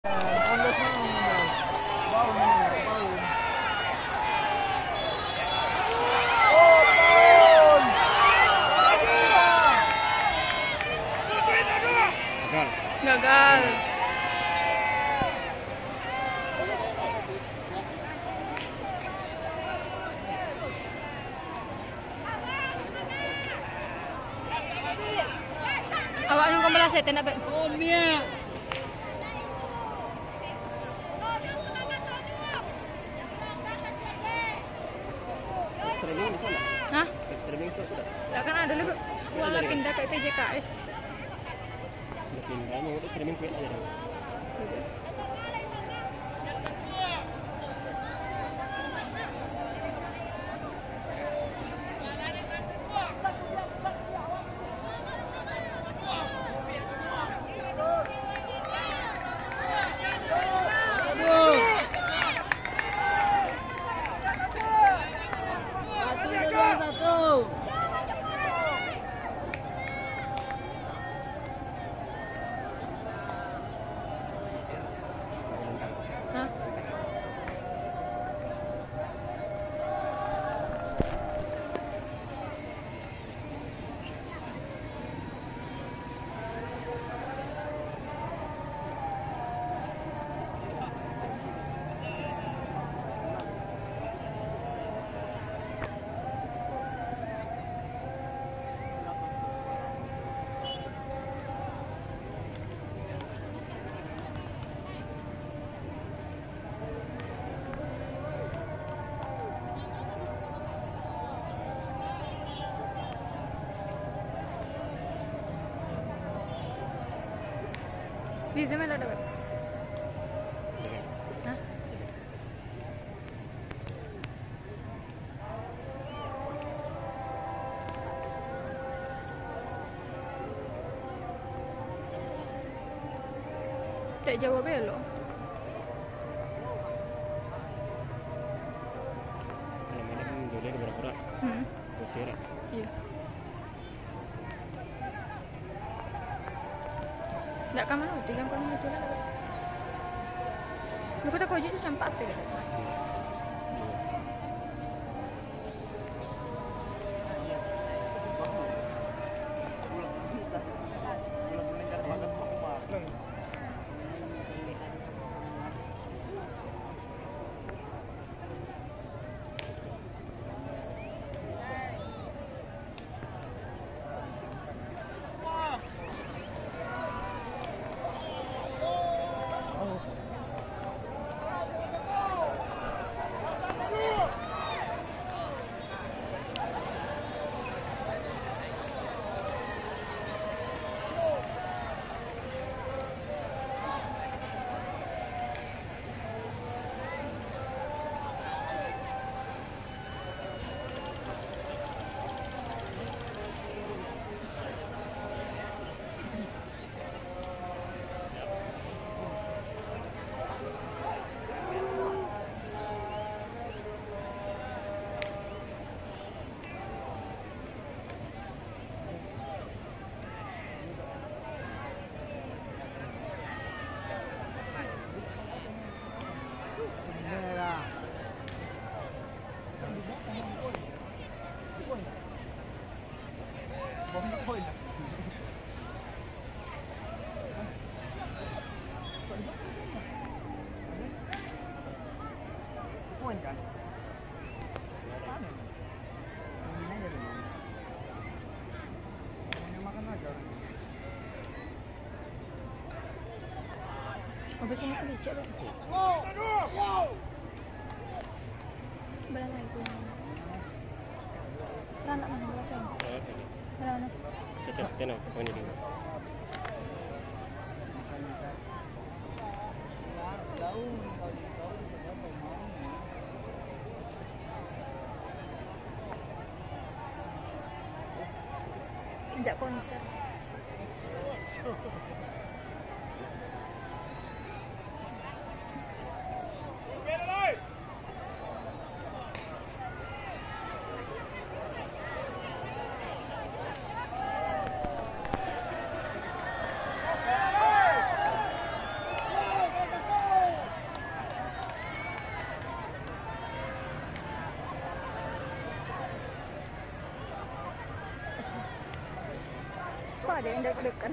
Gagal. Awak nung kembali saya nak bet. Oh Mia. Streaming di sana. Hah? Streaming sudah. Ya kan ada lebih. Wala pindah ke PJKS. Pindah mau streaming kuit aja dong. Bisa mana dapat? Hah? Tak jawab belok. Kalau mana kan boleh berapa? Bersih. Iya. Tak kan mana? Tiga kali itu lah. Lu kata kau jadi campak tu. Habis ini aku licik tak? Belah lagi tu. Nak mana berapa? Mana? Setiap tenang, mana dia? Tidak konser. ada yang deg-degan.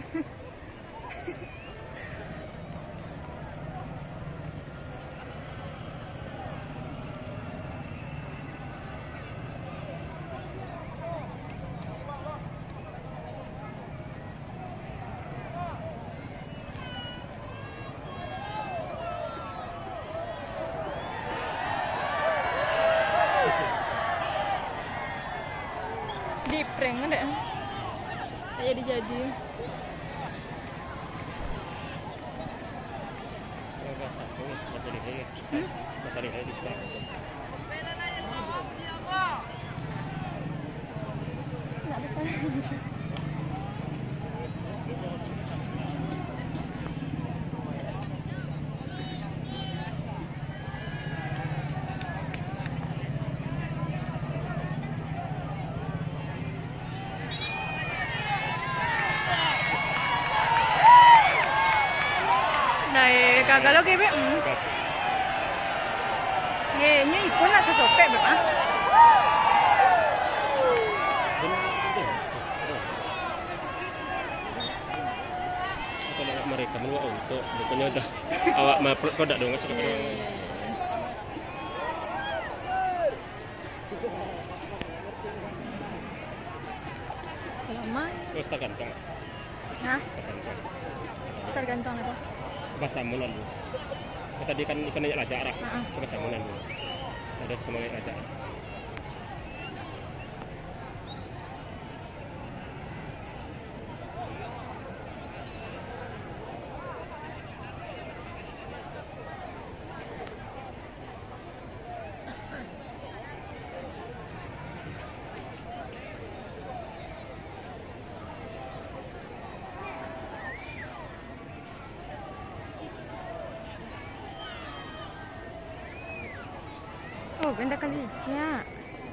Di prank ada. Tak jadi. Bahasa lihat di sekolah. Tak bahasa lanjut. Kalau kayak ini ikut nak sesopek berapa? Kalau mereka menua untuk bukannya dah awak mah produk dong cakap. Kalau mai. Terus tak gantong. Hah? Star gantong apa? Bahasa mulan lu. Tadi kan ikan aja raja arah. Bahasa mulan lu. Ada semuanya raja. Oh, benda kali hijau.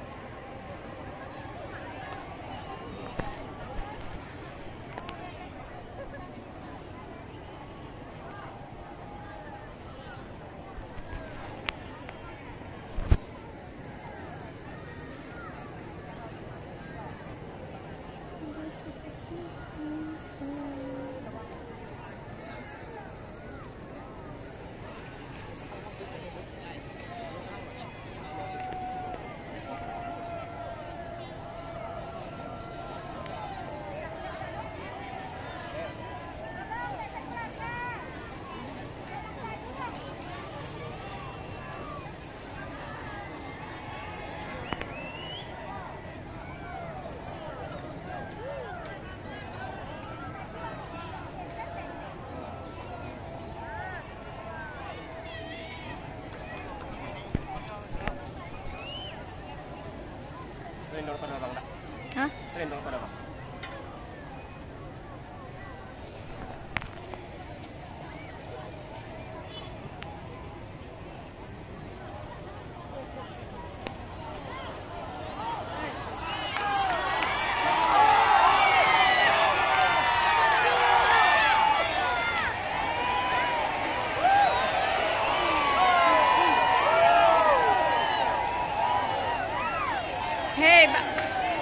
Rendor pada bang dah. Hah? Rendor pada bang. Hei, Pak.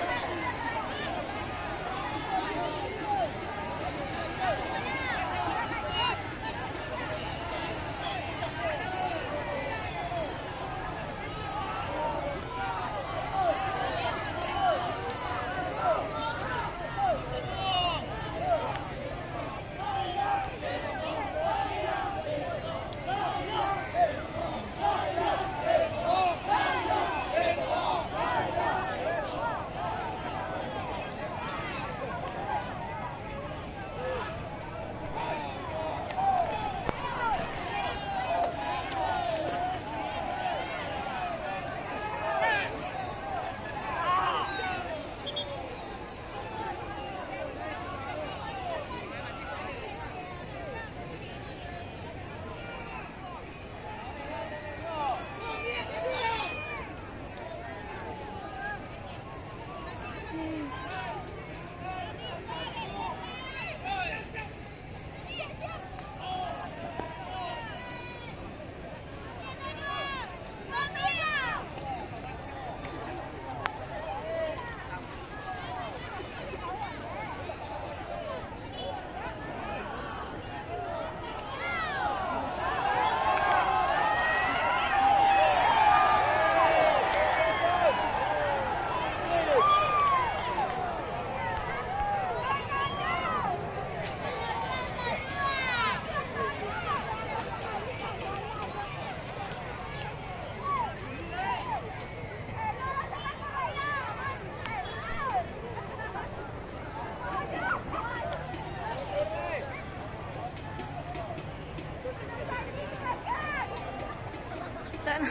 kan.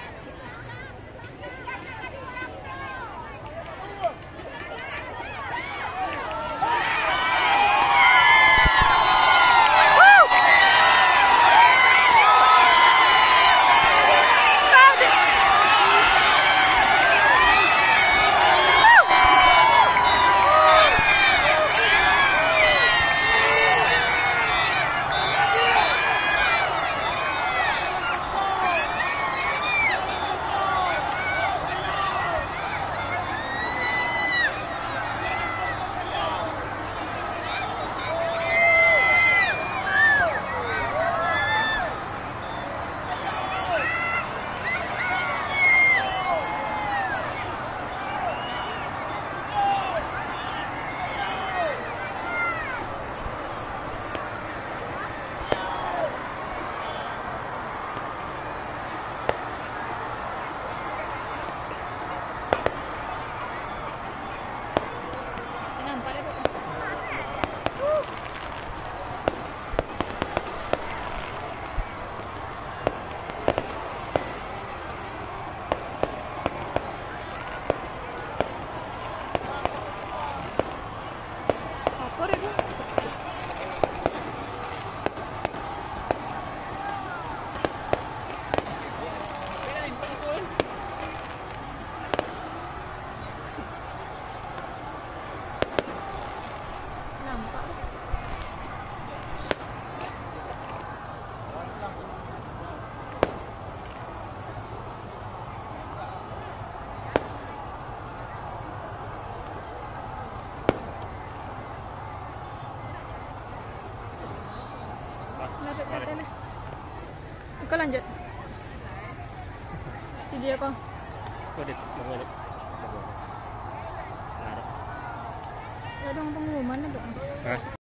Nampak dah, Pak. Apa dia tu? Nampak. Lanjut ke atas lah. Kau lanjut. Video kau. Kau ada bangun ni. Ada. Ada orang pengumuman ada. Hah?